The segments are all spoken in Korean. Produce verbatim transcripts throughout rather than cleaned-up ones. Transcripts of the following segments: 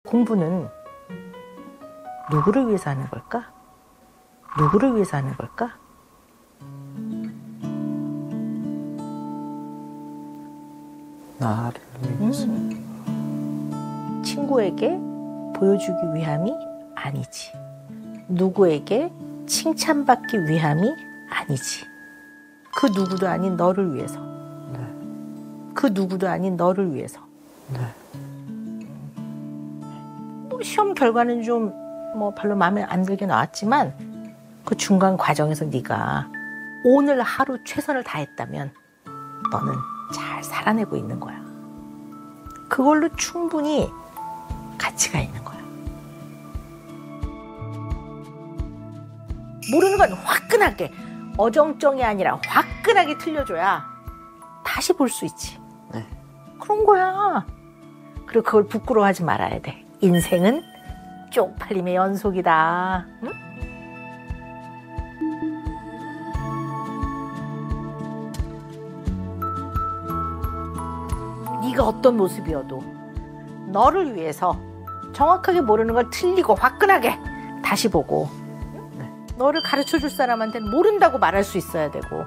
공부는 누구를 위해서 하는 걸까? 누구를 위해서 하는 걸까? 나를 위해서. 음. 친구에게 보여주기 위함이 아니지. 누구에게 칭찬받기 위함이 아니지. 그 누구도 아닌 너를 위해서. 네. 그 누구도 아닌 너를 위해서. 네. 뭐 시험 결과는 좀 뭐 별로 마음에 안 들게 나왔지만 그 중간 과정에서 네가 오늘 하루 최선을 다했다면 너는 잘 살아내고 있는 거야. 그걸로 충분히 가치가 있는 거야. 모르는 건 화끈하게, 어정쩡이 아니라 화끈하게 틀려줘야 다시 볼 수 있지. 네. 그런 거야. 그리고 그걸 부끄러워하지 말아야 돼. 인생은 쪽팔림의 연속이다. 응? 네가 어떤 모습이어도 너를 위해서 정확하게 모르는 걸 틀리고 화끈하게 다시 보고 네. 너를 가르쳐줄 사람한테는 모른다고 말할 수 있어야 되고.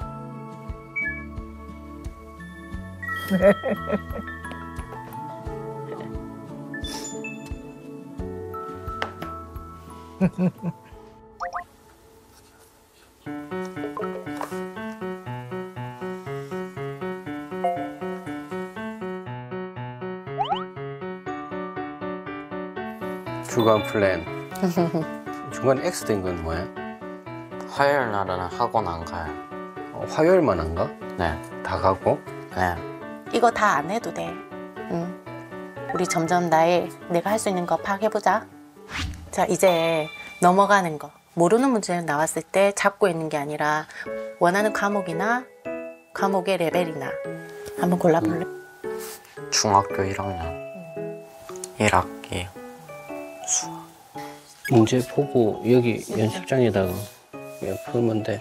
주간 플랜. 주간 X 된 건 뭐야? 화요일 날은 학원 안 가요. 어, 화요일만 안 가? 네. 다 가고? 네. 이거 다 안 해도 돼. 응. 우리 점점 나의 내가 할 수 있는 거 파악해보자. 자, 이제 넘어가는 거. 모르는 문제 나왔을 때 잡고 있는 게 아니라 원하는 과목이나 과목의 레벨이나 한번 골라볼래? 중학교 일 학년 일 학기 수학. 문제 보고 여기 연습장에다가 그냥 풀면 돼.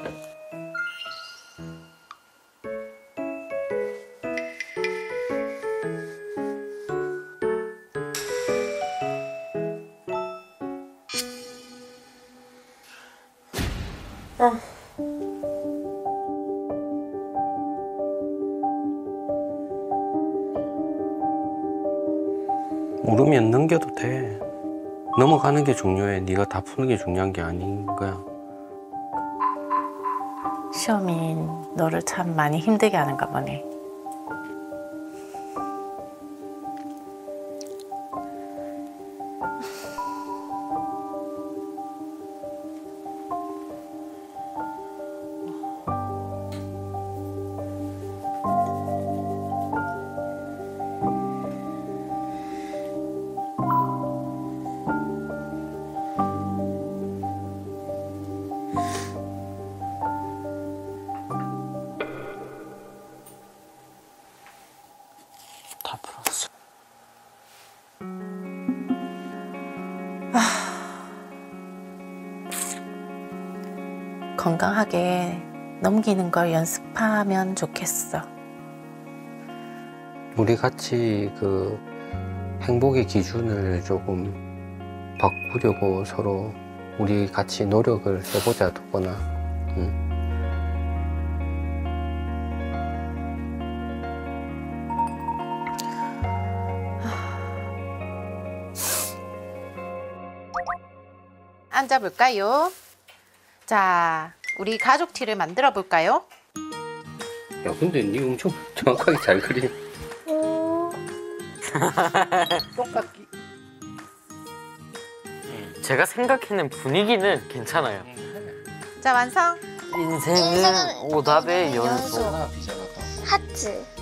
모르면 넘겨도 돼. 넘어가는 게 중요해. 네가 다 푸는 게 중요한 게 아닌 거야. 시험이 너를 참 많이 힘들게 하는가 보네. 다 풀었어. 건강하게 넘기는 걸 연습하면 좋겠어. 우리 같이 그 행복의 기준을 조금 바꾸려고 서로 우리 같이 노력을 해보자, 두거나. 응. 앉아볼까요? 자, 우리 가족 티를 만들어 볼까요? 야, 근데 니 엄청 정확하게 잘 그리네. 똑같기. 제가 생각하는 분위기는 괜찮아요. 자, 완성! 인생은 오답의 연속. 하트.